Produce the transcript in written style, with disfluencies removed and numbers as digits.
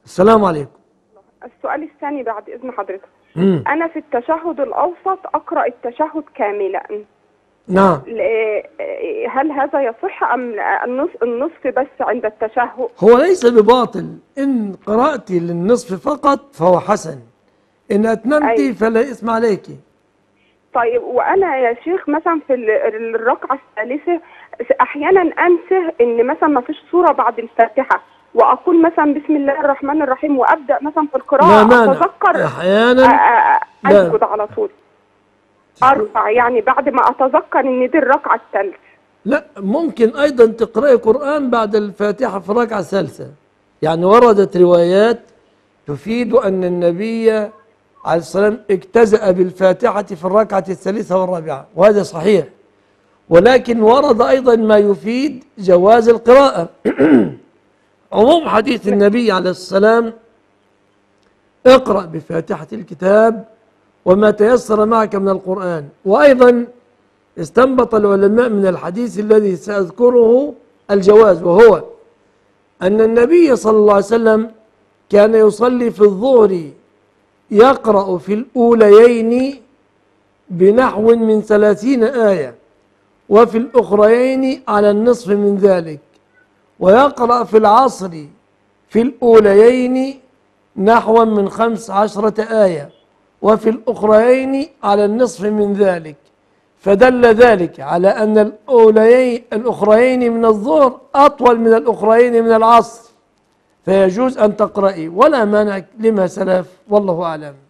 السلام عليكم. السؤال الثاني بعد إذن حضرتك. أنا في التشهد الأوسط أقرأ التشهد كاملا. نعم. هل هذا يصح أم النصف بس عند التشهد؟ هو ليس بباطل، إن قرأت للنصف فقط فهو حسن، إن أتممت فلا إثم عليك. طيب، وأنا يا شيخ مثلا في الركعة الثالثة أحيانا أنسى إن مثلا ما فيش سورة بعد الفاتحة، وأقول مثلا بسم الله الرحمن الرحيم وأبدأ مثلا في القراءة، أتذكر أحيانا أسجد على طول، أرفع يعني بعد ما أتذكر إن دي الركعة الثالثة. لا، ممكن أيضا تقرأي قرآن بعد الفاتحة في الركعة الثالثة. يعني وردت روايات تفيد أن النبي عليه الصلاة والسلام اجتزأ بالفاتحة في الركعة الثالثة والرابعة، وهذا صحيح. ولكن ورد أيضا ما يفيد جواز القراءة. عموم حديث النبي عليه السلام: اقرأ بفاتحة الكتاب وما تيسر معك من القرآن. وأيضا استنبط العلماء من الحديث الذي سأذكره الجواز، وهو أن النبي صلى الله عليه وسلم كان يصلي في الظهر يقرأ في الأوليين بنحو من 30 آية، وفي الأخريين على النصف من ذلك، ويقرأ في العصر في الأوليين نحو من 15 آية، وفي الأخريين على النصف من ذلك. فدل ذلك على أن الأخريين من الظهر أطول من الأخريين من العصر، فيجوز أن تقرأي ولا مانع لما سلف، والله أعلم.